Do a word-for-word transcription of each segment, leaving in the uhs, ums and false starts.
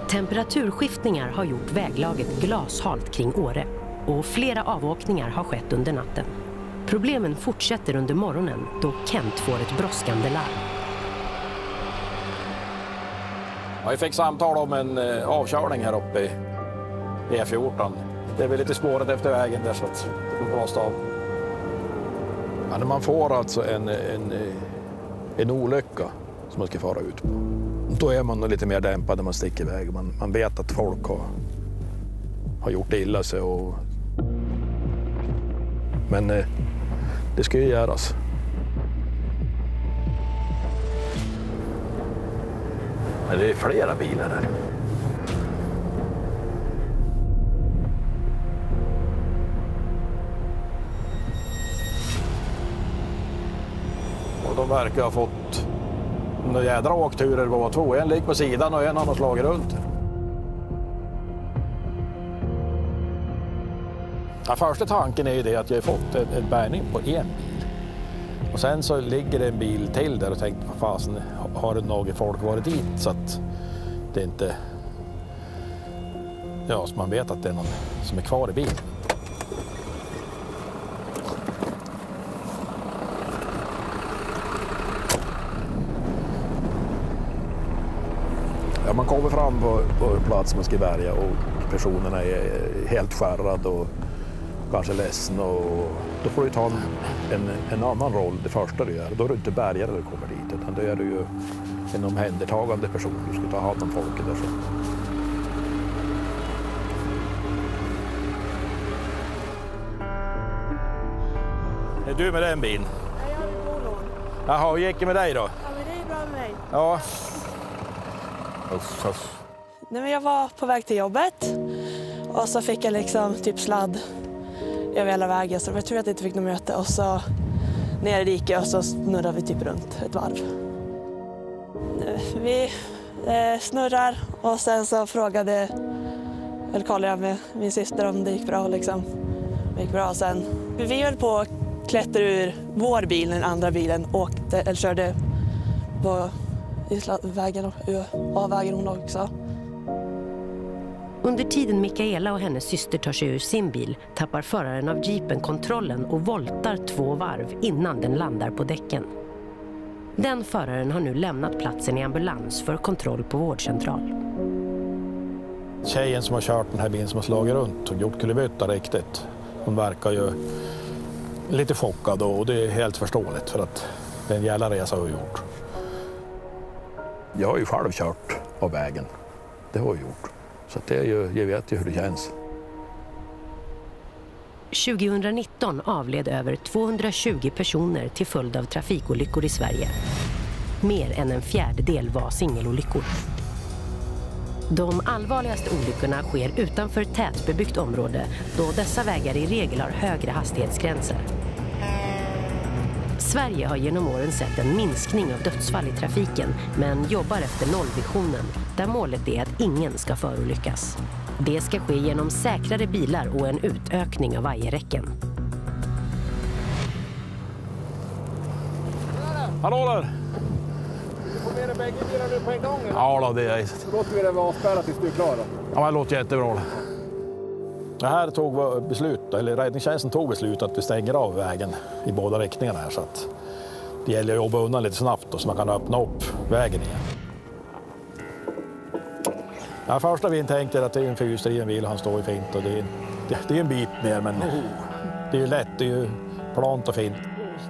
Temperaturskiftningar har gjort väglaget glashalt kring Åre och flera avåkningar har skett under natten. Problemen fortsätter under morgonen då Kent får ett brådskande larm. Jag fick samtal om en avkörning här uppe i E fjorton. Det är väl lite spåret efter vägen där så att det får blåst av. Ja, när man får alltså en, en, en olycka som man ska fara ut på, då är man lite mer dämpad när man sticker iväg. Man, man vet att folk har, har gjort illa sig. Och... Men eh, det ska ju göras. Men det är flera bilar där. Och de verkar ha fått några jädra åkturer båda två. En ligger på sidan och en har slagit runt. Ja, första tanken är ju det att jag har fått en, en bärgning på en bil. Och sen så ligger det en bil till där och tänkte, vad fasen, har det något folk varit dit så att det inte... Ja, så man vet att det är någon som är kvar i bilen. Ja, man kommer fram på, på plats man ska bärga och personerna är helt skärrad och kanske ledsen och då får du ta en, en annan roll det första du gör. Då är du inte bärgare när du kommer dit utan då är du ju en omhändertagande person. Du ska ta hand om folket där så. Är du med den bilen? Nej, jag är på lån. Jaha, hur gick det med dig då? Ja, men det är bra med mig. Ja. Uff, uff. Nej, men jag var på väg till jobbet och så fick jag liksom typ sladd över hela vägen. Så jag tror att jag inte fick något möte och så ner i diket och så snurrar vi typ runt ett varv. Vi eh, snurrar och sen så frågade, eller kollade jag med min syster om det gick bra liksom. Det gick bra sen. Vi höll på att klättra ur vår bil, den andra bilen åkte, eller körde på vägen, av vägen hon också. Under tiden Mikaela och hennes syster tar sig ur sin bil tappar föraren av jeepen kontrollen och voltar två varv innan den landar på däcken. Den föraren har nu lämnat platsen i ambulans för kontroll på vårdcentral. Tjejen som har kört den här bilen som har slagit runt och gjort kullerbytta riktigt. Hon verkar ju lite chockad och det är helt förståeligt för att det är en jävla resa har gjort. Jag har ju själv kört av vägen. Det har jag gjort. Så det är ju, jag vet ju hur det känns. tjugonitton avled över tvåhundratjugo personer till följd av trafikolyckor i Sverige. Mer än en fjärdedel var singelolyckor. De allvarligaste olyckorna sker utanför tätbebyggt område då dessa vägar i regel har högre hastighetsgränser. Sverige har genom åren sett en minskning av dödsfall i trafiken men jobbar efter nollvisionen där målet är att ingen ska förolyckas. Det ska ske genom säkrare bilar och en utökning av vajerräcken. Hallå där! Du får med dig bägge bilar nu på en gång? Eller? Ja då, det är... Så låter vi det vara avspärrat tills du är klar då? Ja, det låter jättebra. Det här tog beslut, eller räddningstjänsten tog beslut att vi stänger av vägen i båda riktningarna här så att det gäller att jobba undan lite snabbt då, så man kan öppna upp vägen igen. Ja, första vi tänkte att det är en fyrhjulsdriven bil, han står ju fint och det är, det, det är en bit ner men det är ju lätt, det är ju plant och fint.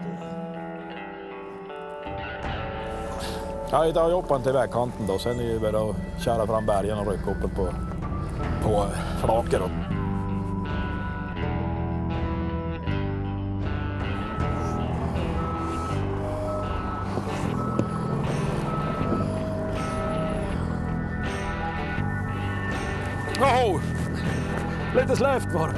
Ja, idag har jag jobbat till vägkanten då, sen är det ju bara att köra fram bergen och rycka upp på, på flaker. Oh, lite släft var det.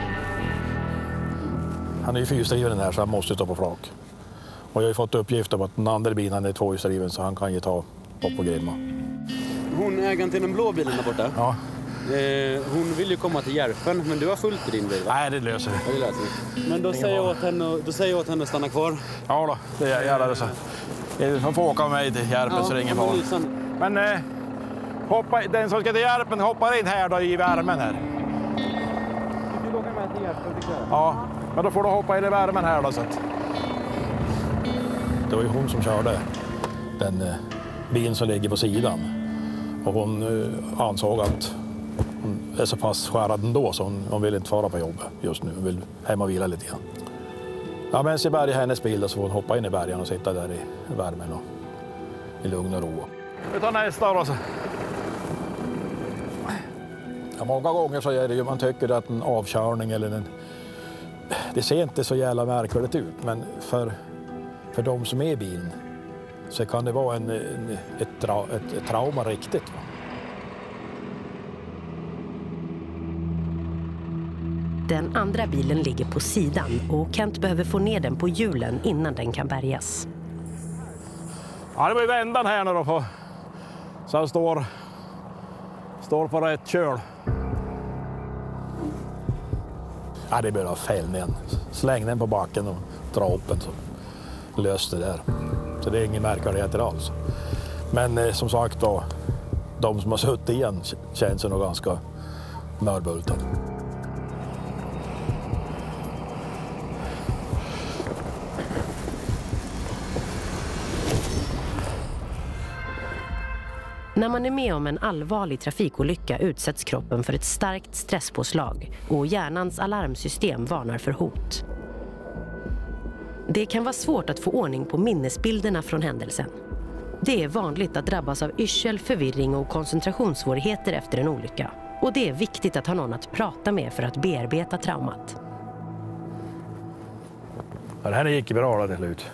Han är ju fyrhjulsdriven här så han måste stå på flak. Och jag har ju fått uppgift om att den andra bilen är tvåhjulsdriven så han kan ju ta upp och grimma. Hon ägaren till den blå bilen där borta. Ja. Eh, hon vill ju komma till Järpen men du har fullt i din bil va? Nej, det löser vi. Ja, det löser vi. Men då säger, jag åt henne, då säger jag åt henne att stanna kvar. Ja då, det är jävla det så. Han får åka med mig till Järpen ja, så det är ingen fara. Men eh, hoppa, den som ska till Järpen hoppar in här då i värmen här. Du vill åka med till Järpen, tycker jag. Ja, men då får du hoppa in i värmen här då. Så att... Det var ju hon som körde den eh, bilen som ligger på sidan. Och hon eh, ansåg att hon är så pass skärad ändå så hon, hon vill inte fara på jobbet just nu. Hon vill hem och vila lite grann. Ja, men så bärgar hennes bil så får hon hoppa in i bergen och sitta där i värmen och i lugn och ro. Vi tar nästa då. Så. Ja, många gånger så är det ju man tycker att en avkörning eller en... Det ser inte så jävla märkvärdigt ut, men för, för de som är i bilen så kan det vara en, en, ett, tra, ett, ett trauma riktigt. Va? Den andra bilen ligger på sidan och Kent behöver få ner den på hjulen innan den kan bärgas. Ja, det var ju vändan här nu då på, så han står, står på rätt köl. Ja, det blir då fällningen. Släng den på backen och dra upp den så löst det där. Så det är ingen märkvärdigheter alls. Men eh, som sagt då, de som har suttit igen känns nog ganska mörbultade. När man är med om en allvarlig trafikolycka utsätts kroppen för ett starkt stresspåslag och hjärnans alarmsystem varnar för hot. Det kan vara svårt att få ordning på minnesbilderna från händelsen. Det är vanligt att drabbas av yrsel, förvirring och koncentrationssvårigheter efter en olycka. Och det är viktigt att ha någon att prata med för att bearbeta traumat. Ja, det här gick bra då till slut.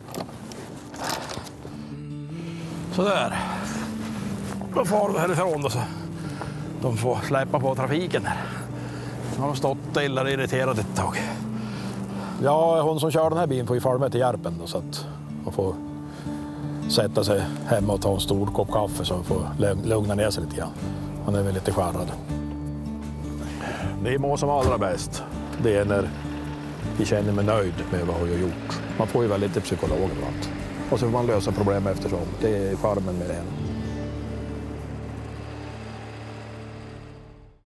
Sådär. Då far de härifrån då så de får släppa på trafiken här. Nu har de stått illa irriterade ett tag. Ja, hon som kör den här bilen får ju fara med till Järpen då, så att hon får sätta sig hemma och ta en stor kopp kaffe så hon får lugna ner sig lite grann. Hon är väl lite skärrad. Det är må som allra bäst. Det är när vi känner mig nöjd med vad jag har gjort. Man får ju väl lite psykolog och allt. Och så får man lösa problem eftersom. Det är charmen med det här.